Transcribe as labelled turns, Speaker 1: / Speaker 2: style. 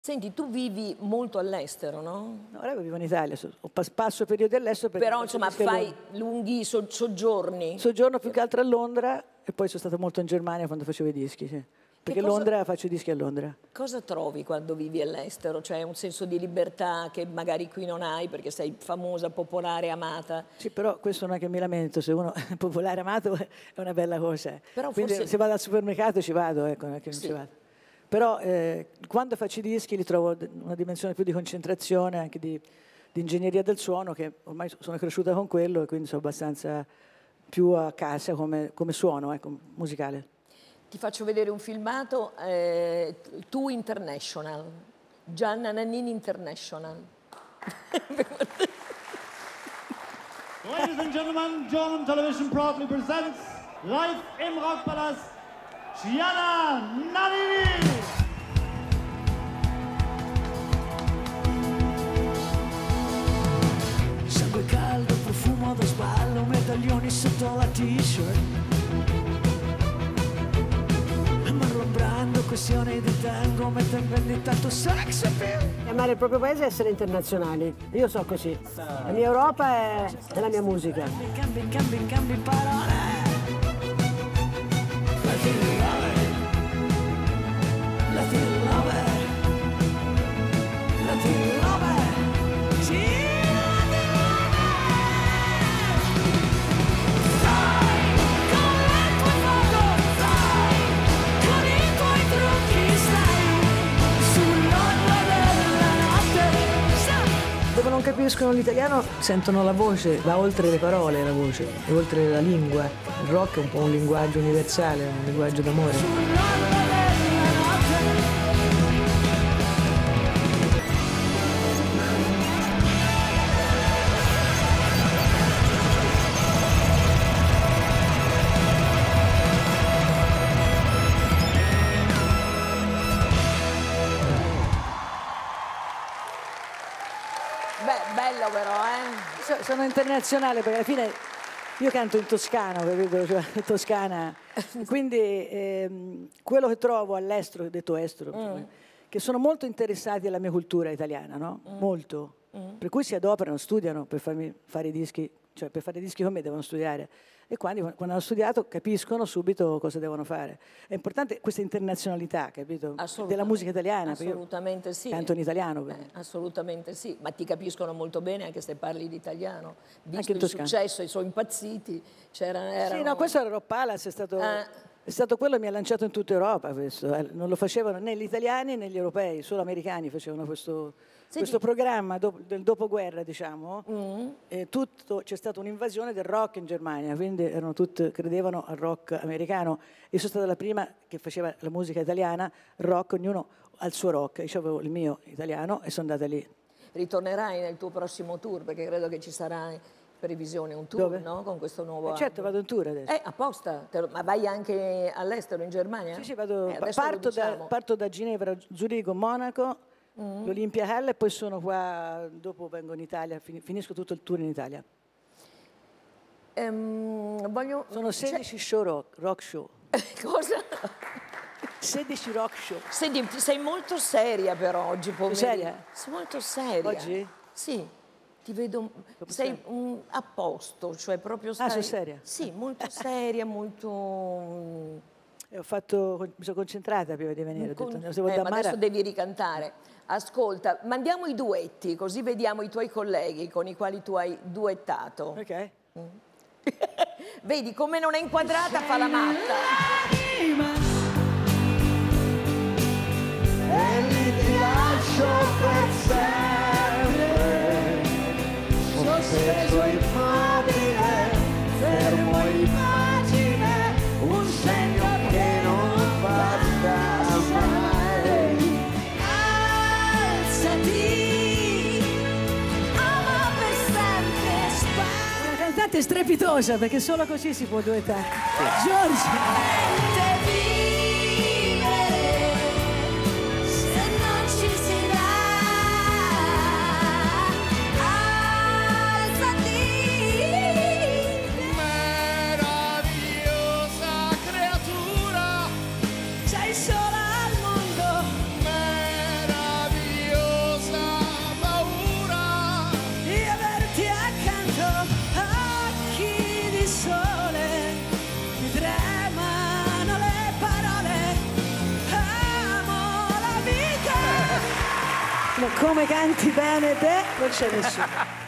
Speaker 1: Senti, tu vivi molto all'estero, no?
Speaker 2: No, ora vivo in Italia, passo periodi all'estero.
Speaker 1: Però insomma fai lunghi soggiorni.
Speaker 2: Soggiorno più che altro a Londra e poi sono stato molto in Germania quando facevo i dischi, sì. Perché Londra faccio i dischi a Londra.
Speaker 1: Cosa trovi quando vivi all'estero? Cioè un senso di libertà che magari qui non hai perché sei famosa, popolare, amata?
Speaker 2: Sì, però questo non è che mi lamento, se uno è popolare, amato è una bella cosa.
Speaker 1: Però
Speaker 2: quindi
Speaker 1: forse...
Speaker 2: se vado al supermercato ci vado, ecco, non è che non ci vado. Però quando faccio i dischi li trovo una dimensione più di concentrazione, anche di ingegneria del suono, che ormai sono cresciuta con quello e quindi sono abbastanza più a casa come suono, ecco, musicale.
Speaker 1: Ti faccio vedere un filmato, Tu International, Gianna Nannini International.
Speaker 3: Ladies and gentlemen, German Television proudly presents live im Rockpalast Gianna Nannini!
Speaker 4: Sangue caldo, profumo da sballo, medaglioni sotto la t-shirt. Marlon questione di tango, mette in vendita tanto sex appeal.
Speaker 5: Amare il proprio paese è essere internazionali. Io so così. La mia Europa è la mia musica.
Speaker 4: Cambi parole. Latin lover. Latin lover. Sì.
Speaker 2: Dove non capiscono l'italiano sentono la voce, va oltre le parole la voce, e oltre la lingua. Il rock è un po' un linguaggio universale, un linguaggio d'amore.
Speaker 1: Bello però, eh?
Speaker 2: Sono internazionale perché alla fine io canto in toscano, capito? Cioè, Toscana. Quindi quello che trovo all'estero, detto estero, che sono molto interessati alla mia cultura italiana, no? Molto. Per cui si adoperano, studiano per farmi fare i dischi, cioè per fare i dischi con me devono studiare. E quando hanno studiato capiscono subito cosa devono fare. È importante questa internazionalità, capito? Della musica italiana.
Speaker 1: Assolutamente sì.
Speaker 2: Canto in italiano.
Speaker 1: Assolutamente sì, ma ti capiscono molto bene anche se parli l'italiano.
Speaker 2: Visto
Speaker 1: il successo, sono impazziti.
Speaker 2: Sì, no, questo era Rock Palace, è stato quello che mi ha lanciato in tutta Europa. Questo. Non lo facevano né gli italiani né gli europei, solo americani facevano questo programma del dopoguerra, diciamo. E c'è stata un'invasione del rock in Germania, quindi credevano al rock americano. Io sono stata la prima che faceva la musica italiana, rock, ognuno ha il suo rock. Io avevo il mio italiano e sono andata lì.
Speaker 1: Ritornerai nel tuo prossimo tour, perché credo che ci sarà previsione un tour, no? Con questo nuovo
Speaker 2: certo, vado in tour adesso.
Speaker 1: Apposta, ma vai anche all'estero, in Germania?
Speaker 2: Sì, vado, parto da Ginevra, Zurigo, Monaco, l'Olympia Hall e poi sono qua, dopo vengo in Italia, finisco tutto il tour in Italia. Sono 16 show rock show.
Speaker 1: Cosa?
Speaker 2: 16 rock show.
Speaker 1: Senti, sei molto seria per oggi, pomeriggio.
Speaker 2: Seria?
Speaker 1: Sei molto seria.
Speaker 2: Oggi?
Speaker 1: Sì, ti vedo, sei a posto, cioè proprio stai...
Speaker 2: Ah, sono seria?
Speaker 1: Sì, molto seria, molto...
Speaker 2: mi sono concentrata prima di venire.
Speaker 1: Ma adesso devi ricantare. Ascolta, mandiamo i duetti, così vediamo i tuoi colleghi con i quali tu hai duettato.
Speaker 2: Ok.
Speaker 1: Vedi, come non è inquadrata fa la matta.
Speaker 4: E lì ti lascio per sempre, sospeso immobile, fermo immagine, un segno che non basta mai. Alzati, ama per sempre.
Speaker 2: Una cantante strepitosa, perché solo così si può duettare. Giorgio! Ma come canti bene te, non c'è nessuno.